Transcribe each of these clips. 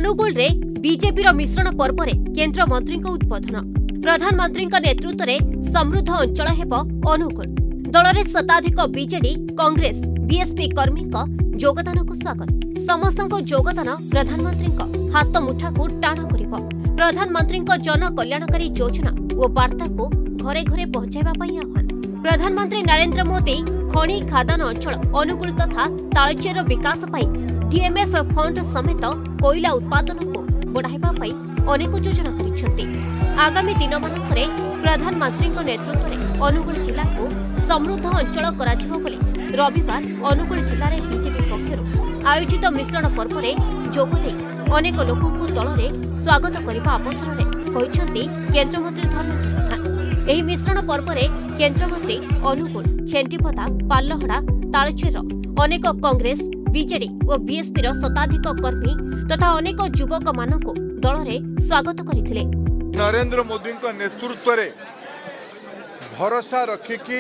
अनुगुल रे बीजेपी मिश्रण पर्व में केंद्र मंत्री उद्बोधन। प्रधानमंत्री नेतृत्व में समृद्ध अंचल हेब अनुगुल। दल में शताधिक बीजेडी कांग्रेस बीएसपी कर्मी योगदान को स्वागत। समस्त योगदान प्रधानमंत्री हाथ मुठा को टाण कर प्रधानमंत्री जन कल्याणकारी योजना और वार्ता को घरे घरे पहुंचाइबा आह्वान। प्रधानमंत्री नरेंद्र मोदी खनि खादान अंचल अनुगुल तथा तालचेर विकास डीएमएफ फंड समेत कोयला उत्पादन को बढ़ाइबा अनेक योजना करिसेंती। आगामी दिन मानकरे प्रधानमंत्री नेतृत्व में अनुगुल जिला को समृद्ध अंचल कराजिबो बोली रविवार अनुगुल जिले में बीजेपी पक्षर आयोजित मिश्रण पर्व में जोगदे अनेक लोकों दल में स्वागत करने अवसर में कहते केन्द्रमंत्री धर्मेन्द्र प्रधान। एही मिश्रण पर्व में केन्द्रमंत्री अनुगुल छेंटीपदा पालहड़ा तालचेर अनेक कांग्रेस बीजेडी और बीएसपी शताधिक कर्मी तथा अनेक युवक मानक दल में स्वागत करथिले। नरेंद्र मोदी नेतृत्व में भरोसा रखिकी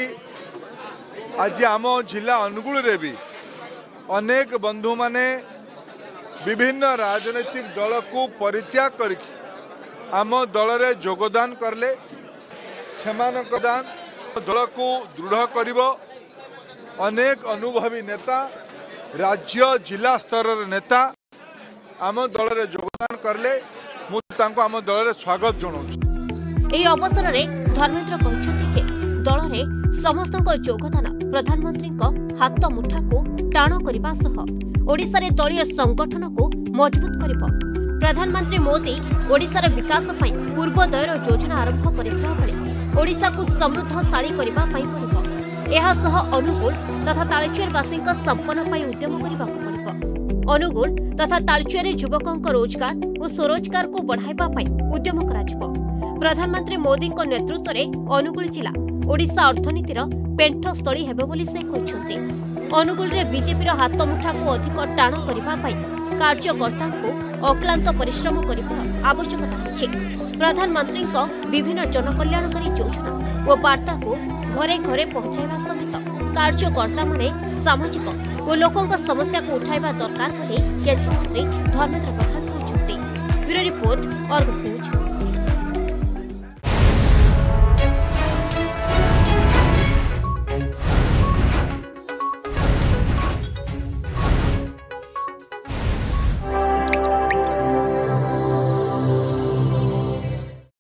आज आम जिला अनुगुल रे भी अनेक बंधु माने विभिन्न राजनीतिक दल को परित्याग करके आम दल रे योगदान करले। सेमानक दान दल को दृढ़ करिबो। अनेक अनुभवी नेता राज्य जिला स्तर नेता आम दल रे योगदान करले। मु तांको आम दल रे स्वागत जणाउछु। एही अवसर में धर्मेन्द्र कहछथि जे दल रे समस्त योगदान प्रधानमंत्री हाथ मुठा को टाण करने सह ओडिशा रे दलीय संगठन को मजबूत करिबो। प्रधानमंत्री मोदी ओडिशा विकास पई पूर्वोदयर योजना आरंभ करथिबा बेले ओडिशा को समृद्धशाली करबा पई पड़िबो। एहा सह अनुगुल तथा तालचेरवासी संपन्न पई उद्यम करबा पड़िबो। अनुगुल तथा तालचेर युवकों रोजगार और स्वरोजगार को बढ़ाइबा पई उद्यम कराजिबो। प्रधानमंत्री मोदी नेतृत्व में अनुगुल जिला ओडिशा अर्थनीतिर पेंठस्थली हेबो बोली से कहछथि। अनुगुल रे बीजेपी हाथ मुठा को अधिक टाण करबा पई कार्यकर्ता को अक्लांत परिश्रम करिबार आवश्यकता अछि। प्रधानमंत्री विभिन्न जनकल्याणकारी योजना और वार्ता को घरे घरे पहुंचाइबा समेत कार्यकर्ता माने सामाजिक और लोकों समस्या को उठाइबा दरकार बोली केन्द्रमंत्री धर्मेन्द्र प्रधान कहछथि। Bureau report Argus news.